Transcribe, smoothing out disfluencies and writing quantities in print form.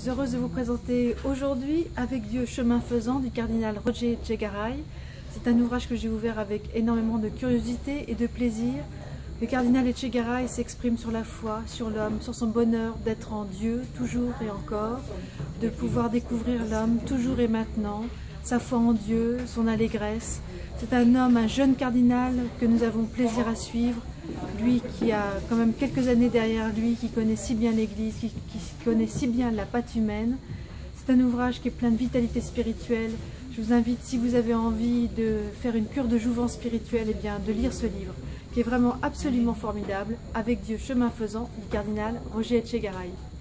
suis heureuse de vous présenter aujourd'hui Avec Dieu, chemin faisant du cardinal Roger Etchegaray. C'est un ouvrage que j'ai ouvert avec énormément de curiosité et de plaisir. Le cardinal Etchegaray s'exprime sur la foi, sur l'homme, sur son bonheur d'être en Dieu, toujours et encore, de pouvoir découvrir l'homme, toujours et maintenant, sa foi en Dieu, son allégresse. C'est un homme, un jeune cardinal que nous avons plaisir à suivre, lui qui a quand même quelques années derrière lui, qui connaît si bien l'Église, qui connaît si bien la pâte humaine. C'est un ouvrage qui est plein de vitalité spirituelle. Je vous invite, si vous avez envie de faire une cure de jouvence spirituelle, eh bien, de lire ce livre, qui est vraiment absolument formidable, Avec Dieu, chemin faisant, du cardinal Roger Etchegaray.